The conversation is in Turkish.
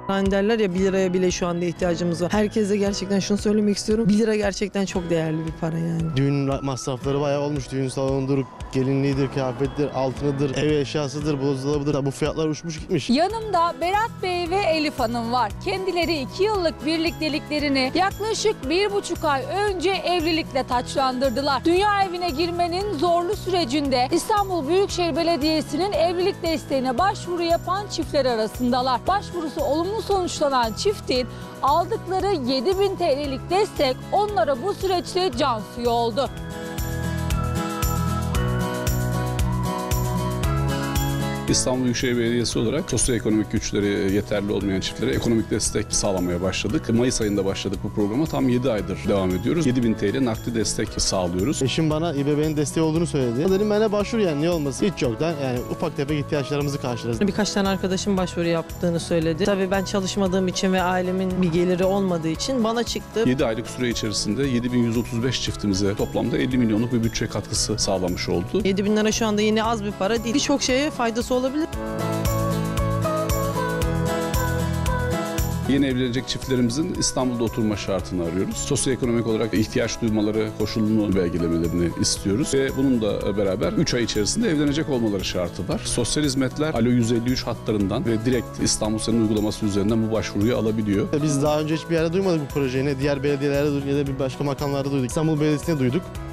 Hani derler ya 1 liraya bile şu anda ihtiyacımız var. Herkese gerçekten şunu söylemek istiyorum. 1 lira gerçekten çok değerli bir para yani. Düğün masrafları bayağı olmuş. Düğün salonudur, gelinliğidir, kıyafettir, altınadır, ev eşyasıdır, buzdolabıdır. Bu fiyatlar uçmuş gitmiş. Yanımda Berat Bey ve Elif Hanım var. Kendileri 2 yıllık birlikteliklerini yaklaşık 1,5 ay önce evlilikle taçlandırdılar. Dünya evine girmenin zorlu sürecinde İstanbul Büyükşehir Belediyesi'nin evlilik desteğine başvuru yapan çiftler arasındalar. Başvurusu olumlu sonuçlanan çiftin aldıkları 7.000 TL'lik destek onlara bu süreçte can suyu oldu. İstanbul Büyükşehir Belediyesi olarak sosyoekonomik güçleri yeterli olmayan çiftlere ekonomik destek sağlamaya başladık. Mayıs ayında başladık bu programa. Tam 7 aydır devam ediyoruz. 7.000 TL nakdi destek sağlıyoruz. Eşim bana İBB'nin desteği olduğunu söyledi. Dedim ben de başvur yani, niye olmasın? Hiç yoktan yani ufak tefek ihtiyaçlarımızı karşılarız. Birkaç tane arkadaşım başvuru yaptığını söyledi. Tabii ben çalışmadığım için ve ailemin bir geliri olmadığı için bana çıktı. 7 aylık süre içerisinde 7.135 çiftimize toplamda 50 milyonluk bir bütçe katkısı sağlamış oldu. 7.000 lira şu anda yine az bir para değil. Birçok şeye faydası olabilir. Yeni evlenecek çiftlerimizin İstanbul'da oturma şartını arıyoruz. Sosyoekonomik olarak ihtiyaç duymaları koşulunu belgelemelerini istiyoruz. Ve bununla beraber 3 ay içerisinde evlenecek olmaları şartı var. Sosyal hizmetler Alo 153 hatlarından ve direkt İstanbul Senin uygulaması üzerinden bu başvuruyu alabiliyor. Biz daha önce hiçbir yerde duymadık bu projeyi. Ne diğer belediyelerde duyduk ya da bir başka makamlarda duyduk. İstanbul Belediyesi'ne duyduk.